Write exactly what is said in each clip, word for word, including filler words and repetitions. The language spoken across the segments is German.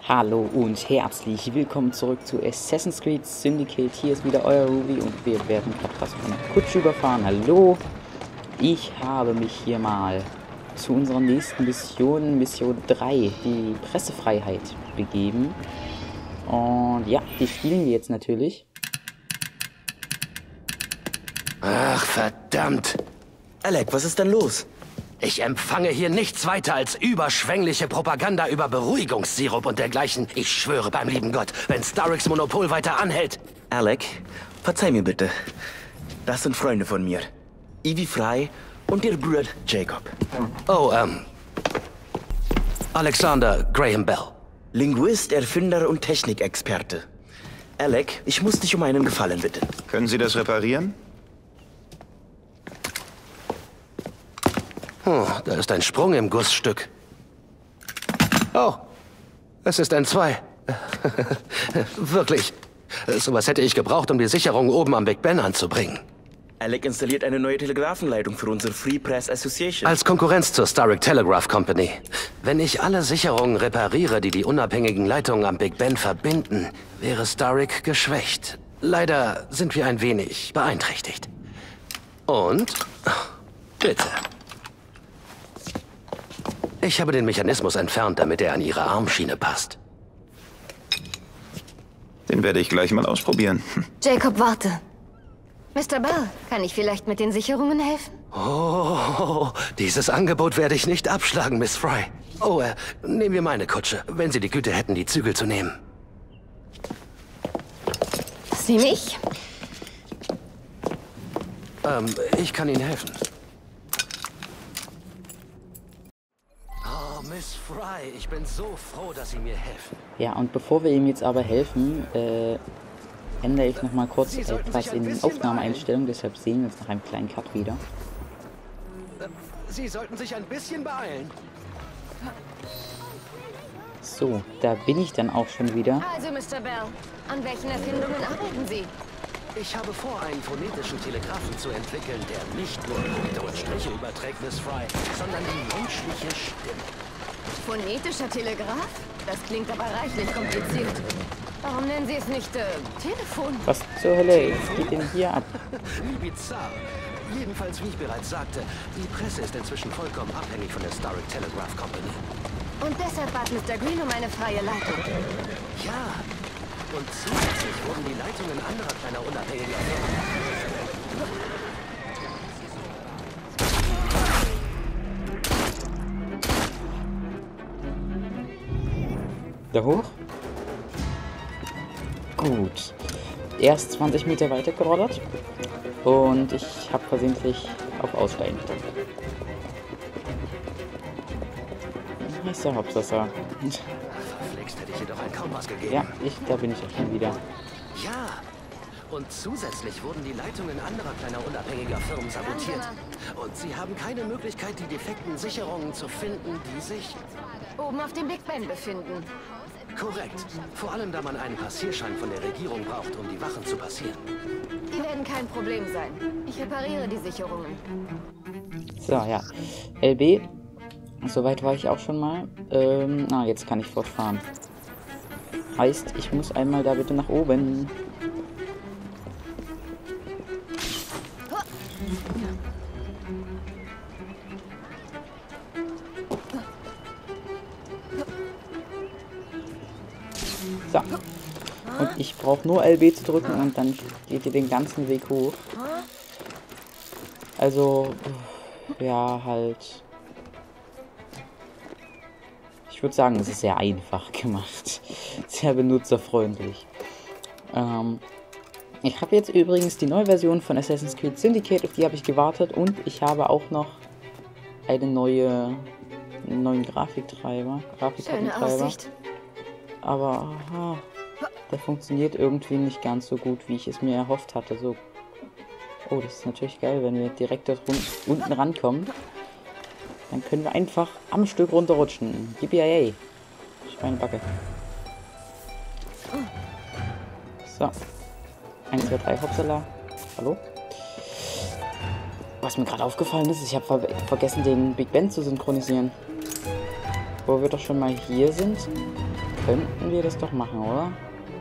Hallo und herzlich willkommen zurück zu Assassin's Creed Syndicate. Hier ist wieder euer Ruby und wir werden gerade fast von der Kutsche überfahren. Hallo! Ich habe mich hier mal zu unserer nächsten Mission, Mission drei, die Pressefreiheit, begeben. Und ja, die spielen wir jetzt natürlich. Ach, verdammt! Alec, was ist denn los? Ich empfange hier nichts weiter als überschwängliche Propaganda über Beruhigungssirup und dergleichen. Ich schwöre beim lieben Gott, wenn Starricks Monopol weiter anhält. Alec, verzeih mir bitte. Das sind Freunde von mir. Evie Frey und ihr Bruder Jacob. Oh, ähm... Alexander Graham Bell. Linguist, Erfinder und Technikexperte. Alec, ich muss dich um einen Gefallen bitten. Können Sie das reparieren? Hm, da ist ein Sprung im Gussstück. Oh, es ist ein zwei. Wirklich. Sowas hätte ich gebraucht, um die Sicherung oben am Big Ben anzubringen. Alec installiert eine neue Telegrafenleitung für unsere Free Press Association. Als Konkurrenz zur Starrick Telegraph Company. Wenn ich alle Sicherungen repariere, die die unabhängigen Leitungen am Big Ben verbinden, wäre Starrick geschwächt. Leider sind wir ein wenig beeinträchtigt. Und... bitte. Ich habe den Mechanismus entfernt, damit er an Ihre Armschiene passt. Den werde ich gleich mal ausprobieren. Jacob, warte. Mister Bell, kann ich vielleicht mit den Sicherungen helfen? Oh, dieses Angebot werde ich nicht abschlagen, Miss Frey. Oh, äh, nehmen wir meine Kutsche, wenn Sie die Güte hätten, die Zügel zu nehmen. Das nehme ich. Ähm, ich kann Ihnen helfen. Miss Frey, ich bin so froh, dass Sie mir helfen. Ja, und bevor wir ihm jetzt aber helfen, äh, ändere ich noch mal kurz etwas in den Aufnahmeeinstellungen, deshalb sehen wir uns nach einem kleinen Cut wieder. Sie sollten sich ein bisschen beeilen. So, da bin ich dann auch schon wieder. Also, Mister Bell, an welchen Erfindungen arbeiten Sie? Ich habe vor, einen phonetischen Telegraphen zu entwickeln, der nicht nur Punkte und Striche überträgt, Miss Frey, sondern die menschliche Stimme. Phonetischer Telegraph? Das klingt aber reichlich kompliziert. Warum nennen Sie es nicht äh, Telefon? Was zur Hölle geht denn hier ab? Wie bizarr. Jedenfalls, wie ich bereits sagte, die Presse ist inzwischen vollkommen abhängig von der Starrick Telegraph Company. Und deshalb bat Mister Green um eine freie Leitung. Ja. Und zusätzlich wurden die Leitungen anderer kleiner unabhängiger Firmen. Da hoch? Gut. Erst zwanzig Meter weiter gerollert. Und ich habe versehentlich auf Aussteigen gedrückt. Ist der Hauptsache. Verflixt, hätte ich jedoch ein Kompass gegeben. Ja, ich, da bin ich auch schon wieder. Ja. Und zusätzlich wurden die Leitungen anderer kleiner unabhängiger Firmen sabotiert. Und sie haben keine Möglichkeit, die defekten Sicherungen zu finden, die sich... oben auf dem Big Ben befinden. Korrekt. Vor allem, da man einen Passierschein von der Regierung braucht, um die Wachen zu passieren. Die werden kein Problem sein. Ich repariere die Sicherungen. So, ja. L B. Soweit war ich auch schon mal. Ähm, na, jetzt kann ich fortfahren. Heißt, ich muss einmal da bitte nach oben. So. Und ich brauche nur L B zu drücken und dann geht ihr den ganzen Weg hoch. Also, ja, halt. Ich würde sagen, es ist sehr einfach gemacht. Sehr benutzerfreundlich. Ähm, ich habe jetzt übrigens die neue Version von Assassin's Creed Syndicate, auf die habe ich gewartet. Und ich habe auch noch eine neue, einen neuen Grafiktreiber. Grafikkartentreiber. Aber aha, der funktioniert irgendwie nicht ganz so gut, wie ich es mir erhofft hatte. So. Oh, das ist natürlich geil, wenn wir direkt dort unten rankommen. Dann können wir einfach am Stück runterrutschen. Yippie! Schweinebacke. So. eins, zwei, drei, hoppsala. Hallo? Was mir gerade aufgefallen ist, ich habe ver vergessen, den Big Ben zu synchronisieren. Wo wir doch schon mal hier sind, könnten wir das doch machen, oder?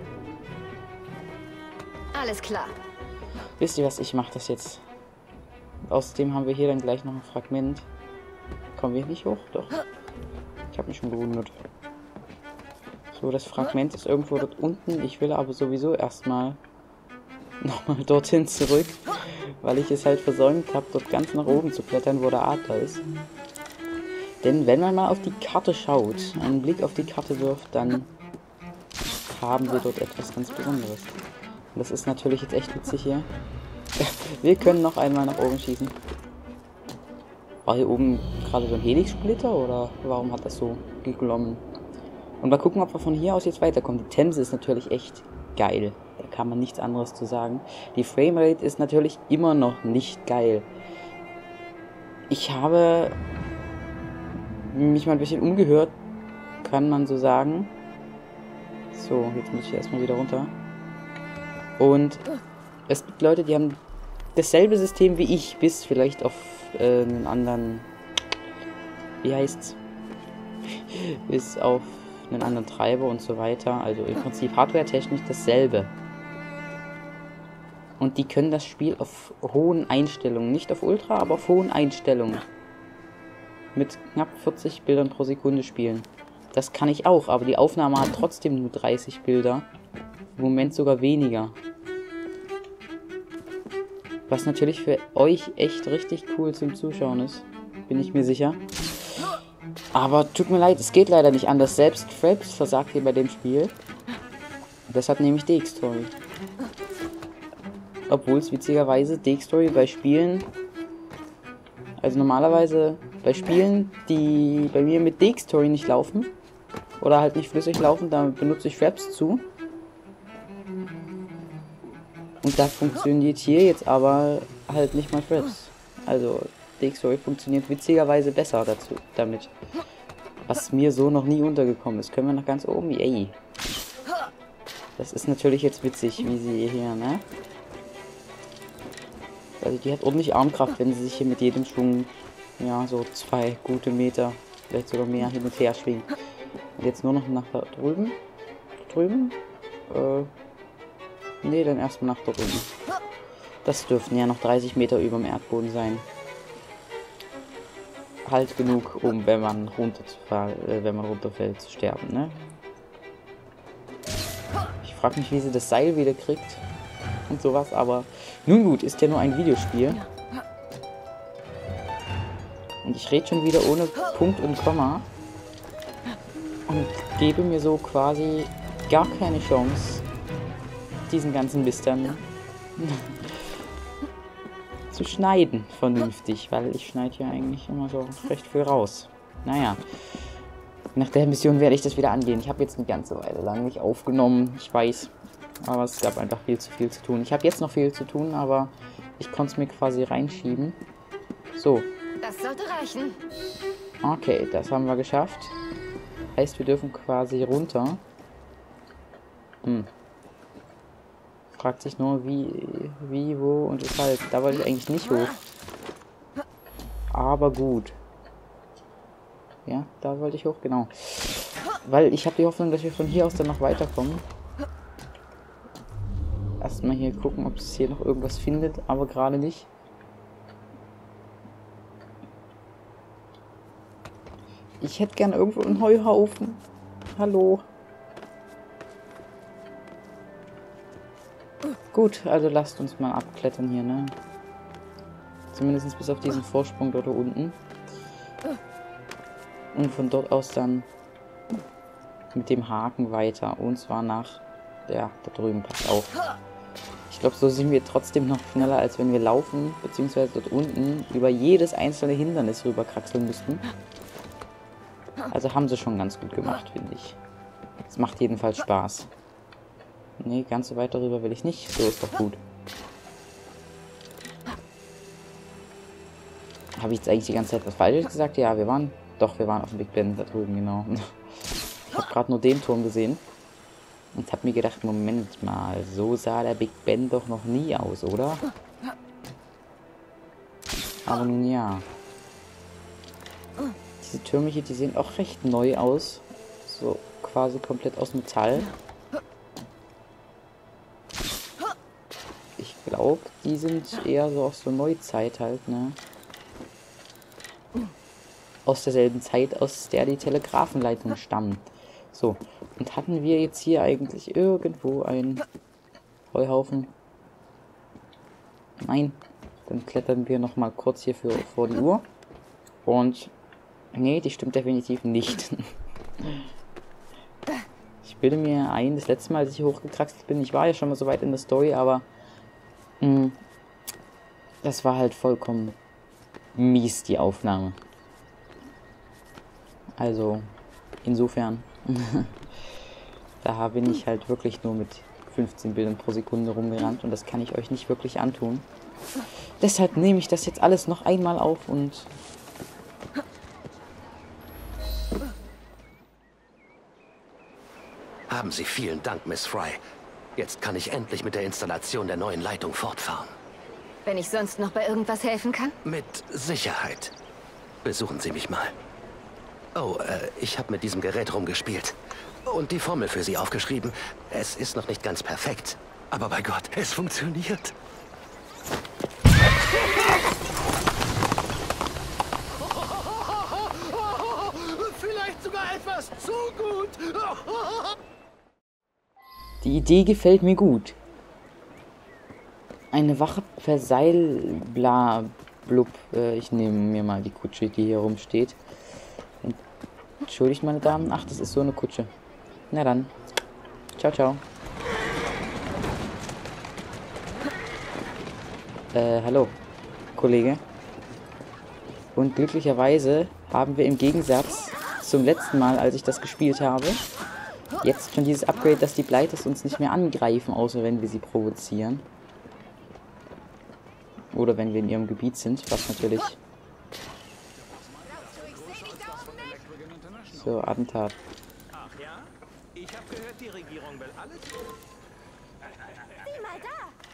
Alles klar. Wisst ihr was, ich mache das jetzt. Außerdem haben wir hier dann gleich noch ein Fragment. Kommen wir nicht hoch? Doch. Ich habe mich schon gewundert. So, das Fragment ist irgendwo dort unten. Ich will aber sowieso erstmal nochmal dorthin zurück, weil ich es halt versäumt habe, dort ganz nach oben zu klettern, wo der Adler ist. Denn wenn man mal auf die Karte schaut, einen Blick auf die Karte wirft, dann haben wir dort etwas ganz Besonderes. Und das ist natürlich jetzt echt witzig hier. Wir können noch einmal nach oben schießen. War hier oben gerade so ein Helix-Splitter oder warum hat das so geglommen? Und mal gucken, ob wir von hier aus jetzt weiterkommen. Die Themse ist natürlich echt geil. Da kann man nichts anderes zu sagen. Die Framerate ist natürlich immer noch nicht geil. Ich habe mich mal ein bisschen umgehört, kann man so sagen. So, jetzt muss ich erstmal wieder runter. Und es gibt Leute, die haben dasselbe System wie ich, bis vielleicht auf äh, einen anderen, wie heißt's, bis auf einen anderen Treiber und so weiter. Also im Prinzip hardware-technisch dasselbe. Und die können das Spiel auf hohen Einstellungen, nicht auf Ultra, aber auf hohen Einstellungen mit knapp vierzig Bildern pro Sekunde spielen. Das kann ich auch, aber die Aufnahme hat trotzdem nur dreißig Bilder. Im Moment sogar weniger. Was natürlich für euch echt richtig cool zum Zuschauen ist. Bin ich mir sicher. Aber tut mir leid, es geht leider nicht anders. Selbst Fraps versagt hier bei dem Spiel. Das hat nämlich Dxtory. Obwohl es witzigerweise Dxtory bei Spielen... Also normalerweise bei Spielen, die bei mir mit Dxtory nicht laufen. Oder halt nicht flüssig laufen, da benutze ich Fraps zu. Und das funktioniert hier jetzt aber halt nicht mal Fraps. Also Dxtory funktioniert witzigerweise besser dazu damit. Was mir so noch nie untergekommen ist. Können wir nach ganz oben? Yay. Das ist natürlich jetzt witzig, wie sie hier, ne? Also die hat ordentlich Armkraft, wenn sie sich hier mit jedem Schwung, ja, so zwei gute Meter, vielleicht sogar mehr hin und her schwingen. Und jetzt nur noch nach da drüben. Da drüben? Äh. Nee, dann erstmal nach da drüben. Das dürften ja noch dreißig Meter über dem Erdboden sein. Halt genug, um, wenn man runterfällt, äh, wenn man runterfällt, zu sterben, ne? Ich frage mich, wie sie das Seil wieder kriegt und sowas, aber nun gut, ist ja nur ein Videospiel. Und ich rede schon wieder ohne Punkt und Komma und gebe mir so quasi gar keine Chance, diesen ganzen Mist dann zu schneiden vernünftig, weil ich schneide ja eigentlich immer so recht viel raus. Naja, nach der Mission werde ich das wieder angehen. Ich habe jetzt eine ganze Weile lang nicht aufgenommen, ich weiß, aber es gab einfach viel zu viel zu tun. Ich habe jetzt noch viel zu tun, aber ich konnte es mir quasi reinschieben. So. Das sollte reichen. Okay, das haben wir geschafft. Heißt, wir dürfen quasi runter. Hm. Fragt sich nur, wie, wie, wo und weshalb. Da wollte ich eigentlich nicht hoch. Aber gut. Ja, da wollte ich hoch, genau. Weil ich habe die Hoffnung, dass wir von hier aus dann noch weiterkommen. Erstmal hier gucken, ob es hier noch irgendwas findet, aber gerade nicht. Ich hätte gern irgendwo einen Heuhaufen. Hallo. Gut, also lasst uns mal abklettern hier, ne? Zumindest bis auf diesen Vorsprung dort unten. Und von dort aus dann mit dem Haken weiter. Und zwar nach... Ja, da drüben, passt auf. Ich glaube, so sind wir trotzdem noch schneller, als wenn wir laufen, beziehungsweise dort unten über jedes einzelne Hindernis rüberkraxeln müssten. Also haben sie schon ganz gut gemacht, finde ich. Es macht jedenfalls Spaß. Nee, ganz so weit darüber will ich nicht. So ist doch gut. Habe ich jetzt eigentlich die ganze Zeit was Falsches gesagt? Ja, wir waren... Doch, wir waren auf dem Big Ben da drüben, genau. Ich habe gerade nur den Turm gesehen. Und habe mir gedacht, Moment mal, so sah der Big Ben doch noch nie aus, oder? Aber nun ja. Diese Türme hier, die sehen auch recht neu aus. So, quasi komplett aus Metall. Ich glaube, die sind eher so aus der Neuzeit halt, ne? Aus derselben Zeit, aus der die Telegrafenleitung stammt. So, und hatten wir jetzt hier eigentlich irgendwo einen Heuhaufen? Nein. Dann klettern wir noch mal kurz hier für, vor die Uhr. Und nee, die stimmt definitiv nicht. Ich bilde mir ein, das letzte Mal, als ich hier hochgekraxelt bin, ich war ja schon mal so weit in der Story, aber mh, das war halt vollkommen mies, die Aufnahme. Also, insofern, da bin ich halt wirklich nur mit fünfzehn Bildern pro Sekunde rumgerannt und das kann ich euch nicht wirklich antun. Deshalb nehme ich das jetzt alles noch einmal auf und Haben Sie vielen Dank, Miss Fry. Jetzt kann ich endlich mit der Installation der neuen Leitung fortfahren. Wenn ich sonst noch bei irgendwas helfen kann? Mit Sicherheit. Besuchen Sie mich mal. Oh, äh, ich habe mit diesem Gerät rumgespielt. Und die Formel für Sie aufgeschrieben. Es ist noch nicht ganz perfekt. Aber bei Gott, es funktioniert. Vielleicht sogar etwas zu gut. die Idee gefällt mir gut. Eine Wache per Seil, bla, blub. Äh, ich nehme mir mal die Kutsche, die hier rumsteht. Entschuldigt, meine Damen. Ach, das ist so eine Kutsche. Na dann. Ciao, ciao. Äh, hallo, Kollege. Und glücklicherweise haben wir im Gegensatz zum letzten Mal, als ich das gespielt habe, jetzt schon dieses Upgrade, dass die Blighters uns nicht mehr angreifen, außer wenn wir sie provozieren. Oder wenn wir in ihrem Gebiet sind, was natürlich... So, Attentat. Ach ja? Ich habe gehört, die Regierung will alles... Sieh mal da!